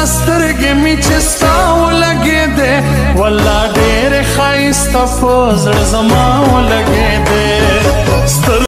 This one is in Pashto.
سترګې می چې ستا ولګېدې والله ډېرې ښایسته په زړه زما ولګېدې